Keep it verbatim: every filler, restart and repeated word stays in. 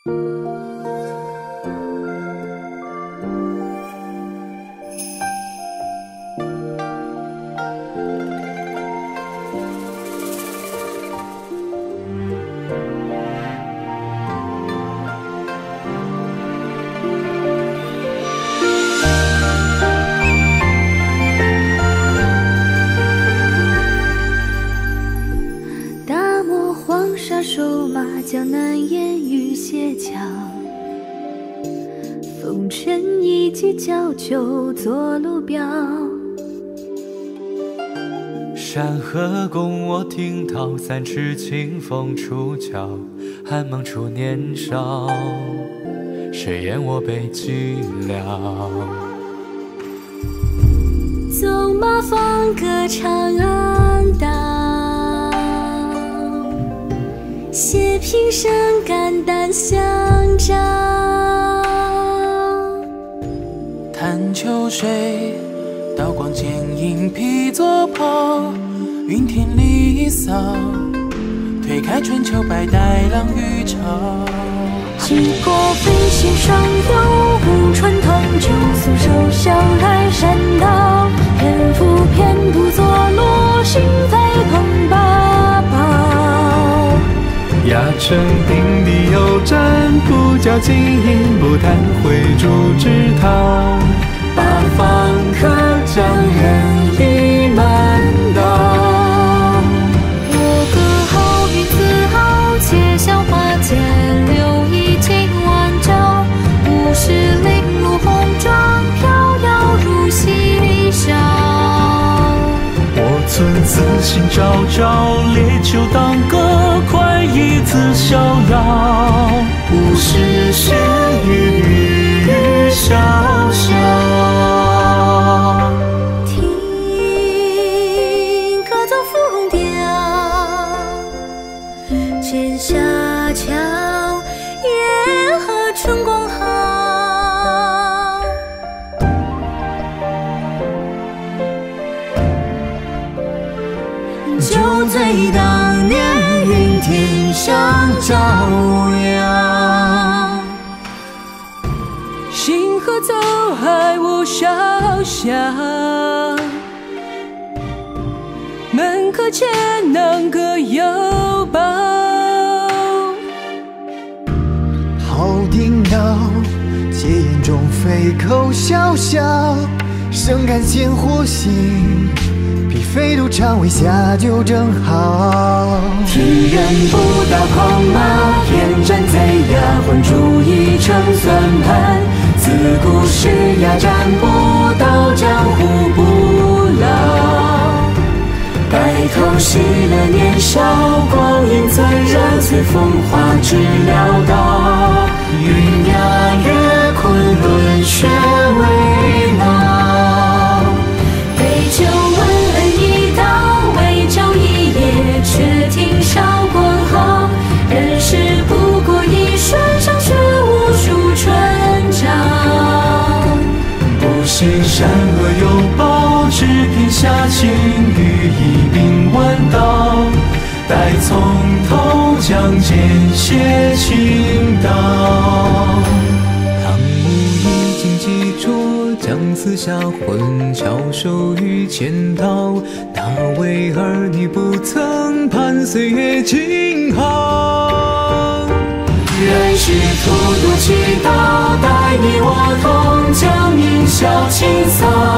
瘦马江南烟雨斜桥，风尘一骑娇裘做路标。 山河共我听涛，三尺清风出鞘，寒芒出年少，谁言我被寂寥？ 纵马放歌长安道，斜平生肝胆相照。 潭秋水，刀光剑影披作袍，云天离骚，推开春秋百代浪与潮。 几国飞行上游，五川同酒，素手笑来山道。人夫偏不作路，心非碰八宝。 压城定地有战，不教金银，不谈挥烛之涛。八方客将人已满道。 我歌后云自豪，且笑花间留一襟晚照。五十铃鹿红妆，飘摇如嬉笑。 我存此心朝朝，烈酒当歌，快意自逍遥。无事闲语，语语笑笑。 听歌奏芙蓉调，剑下桥，夜和春光好。酒醉当年，云天上朝阳。 星河走海无潇湘，门客且能歌有报。 号鼎闹，戒烟中飞口笑笑，生看鲜活心，匹飞度长尾下酒正好。 体人不到狂马，偏战贼牙，混铸一城算盘。自古世压战不到，江湖不老。白头洗了年少，光阴怎染随风华只潦倒。云压月昆仑雪未老。 杯酒问恩一道，为酒一夜，却听韶光好。人世不过一瞬，上学无数春朝。 不信善恶有报，只凭侠情与一柄弯刀。待从头将剑写倾倒。唐木已经记着，将此下魂翘首与剑道。大为儿女不曾盼岁月静好。 人世途多祈祷，待你我同将名笑清扫。